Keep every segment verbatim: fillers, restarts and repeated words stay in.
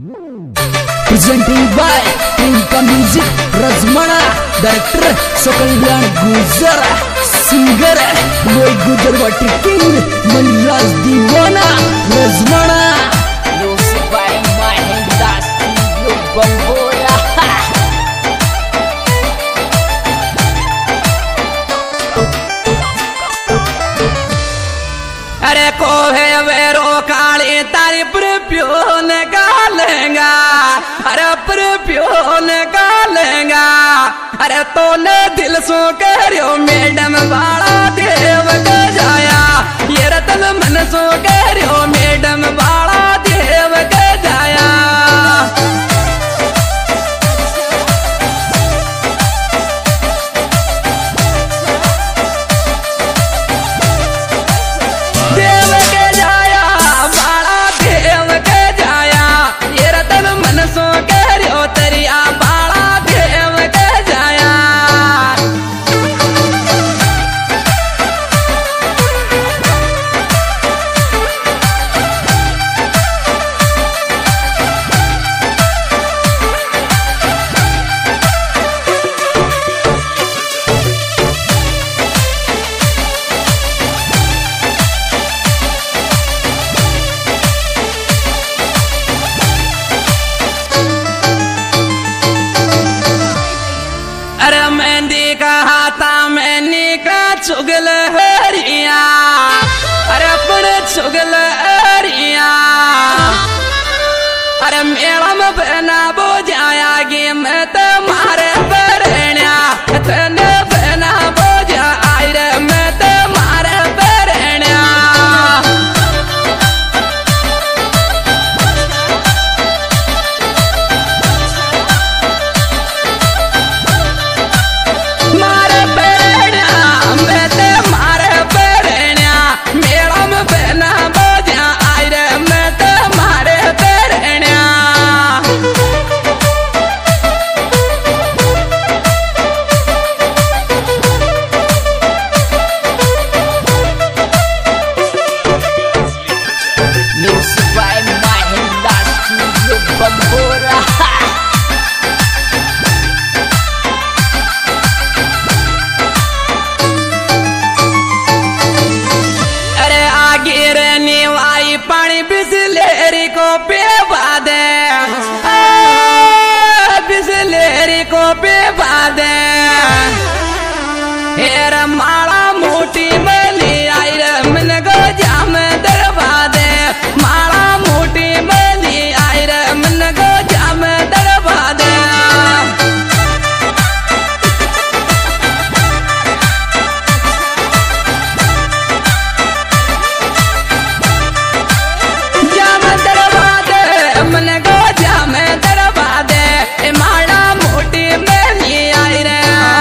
Presenting by Tinka Music, Razmana, Director Sokalian Gujar, Singer Boy Gujar Wati King, Manraj Diwana, Razmana. Music by Mahinda Studio Bambora. अरे को है वेरो काली तारी पर प्यो निकालेगा, अरे पर प्यो निकालेगा। अरे तो ने दिल सो करियो मैडम वाला देव के जाया, ये रतन मन सो करियो मैडम वाला देव के जाया। चुगल हरिया, अरे पर चुगल हरिया। अरे मेला में बना बो जाया गे मैं तुम्हारे बरण्या, तने बना बो जा आई रे मैं तुम्हारे बरण्या। पानी बिस्लेरी को पेवा दे, बिस्लेरी को पेवा दे। हेर माला मोटी मली आई रे मन गो जाम दरवा दे, माला मोटी मली आई रे मन गो जाम दरवा दे। मन गो जाम दरवा दे, माला मोटी मेली आई रे।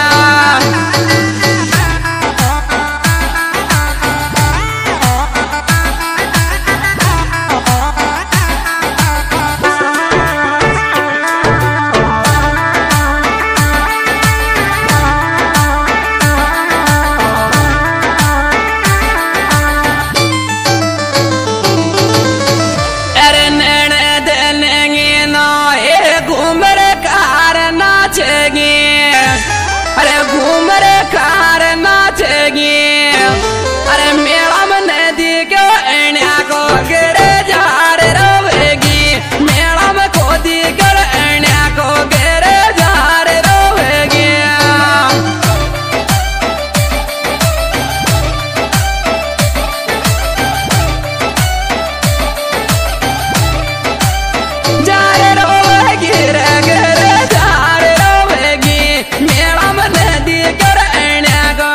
अरे घूमर कार नाचेगी, अरे मेला में नदी को एण्या को गिरे जार रोवेगी, मेला में खोदी कर एण्या को गिरे जार रोवेगी। जार रोवेगी रे गिरे जार रोवेगी, मेला में नदी कर एण्या को।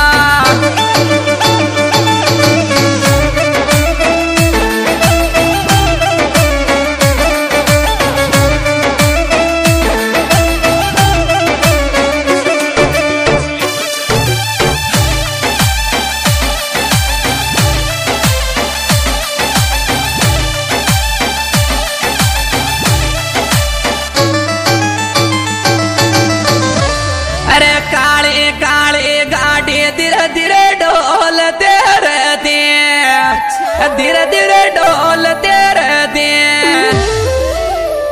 अरे काली काली गाड़ी धीरे धीरे डोलते रहती, धीरे धीरे डोलते रहती।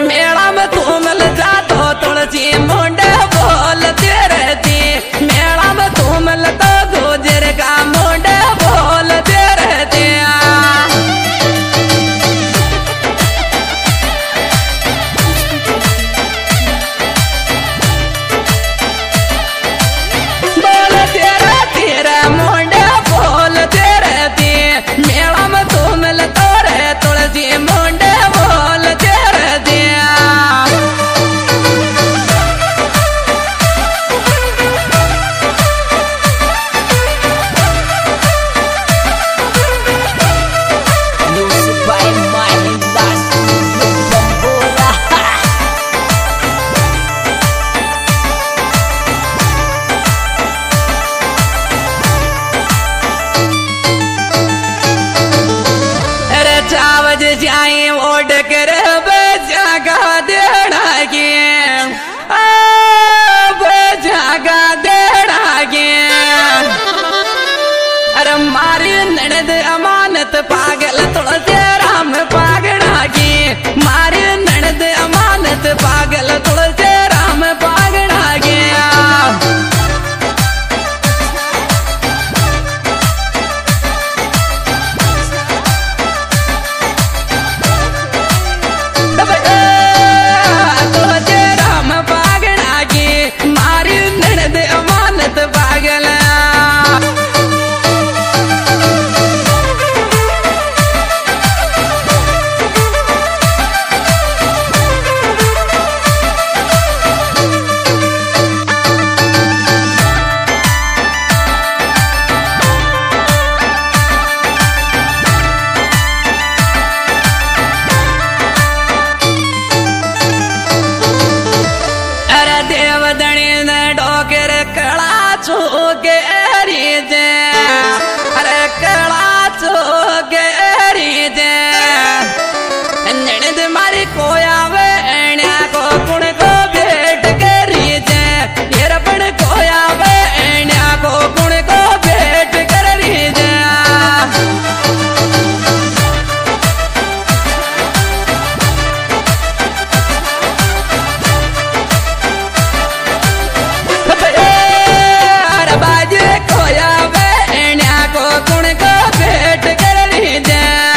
मेला में तू मिल जा तो तुलसी मुंडे बोलते रहती मेला में तू मिल तो गुजर का मुंडे बोलते रहते बोलते रहती रे मुंडे बोलते रहती मेला में तू मिल तो रे तुलसी मुंडे बोलते रहती Music by Mahinda Studio Bambora. अरे चावज जाए ओड कर बजागा देना के बजागा देना के अरे मारी ननद अमानत पागल तुलसी राम पागड़ा की मारी ननद अमानत पागल तुलसी राम पागड़ा गया तुलसी राम पागड़ा की मारी ननद अमानत पागल अरे देवदणी ने डोकर कड़ा चोके रीजे अरे कड़ा चोके रीजे ननद मारी कोया वे एण्या को कुण को भेट करीजे येरपण कोया वे एण्या को कुण को भेट कर रीजे अरे बाजे कोया वे एण्या को कुण को भेट कर रीजे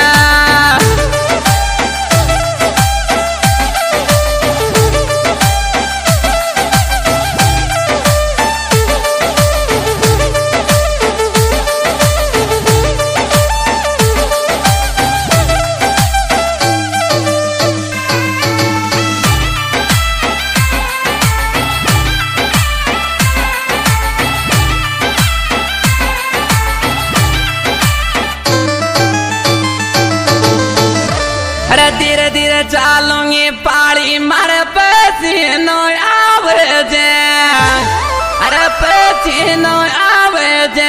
अरे धीरे धीरे चालूंगी पाली मारे पसीनो आवे जे अरे पसीनो आवे जे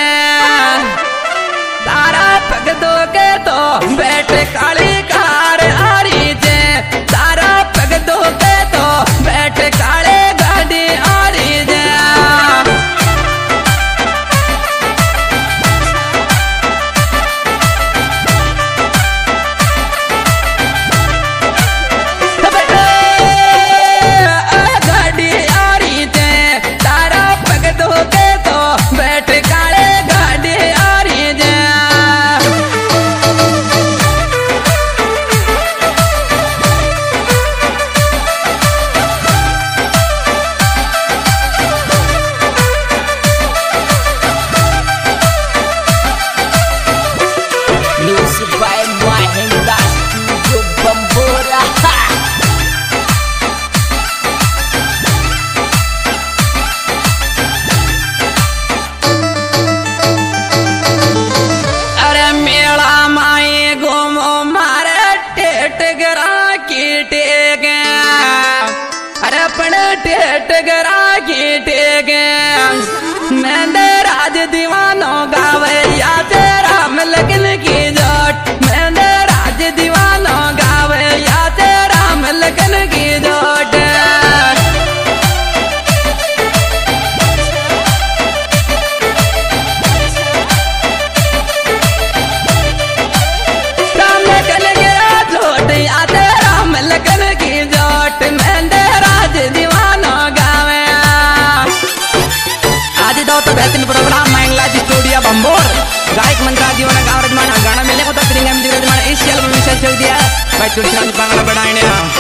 तारा पग दो के तो बैठ काली कार आरी जे तारा पग दो के तो बैठ काले गाड़ी आरी जे गाड़ी आरी जे तारा पग दो के तो बैठ काले गाड़ी आरी जे Music by Mahinda Studio Bambora. अरे मेला माए घूमो मारे टेट गरा की टेगे अरे पण टेट गरा की टेगे मैंने राज दीवानो गावे या तेरा लगन की जोट मैंने राज दीवानो गावे या तेरा लगन की जोट राम लगन की जोट या तेरा लगन की जोट कृष्णा जी बांगड़ा बढ़ाने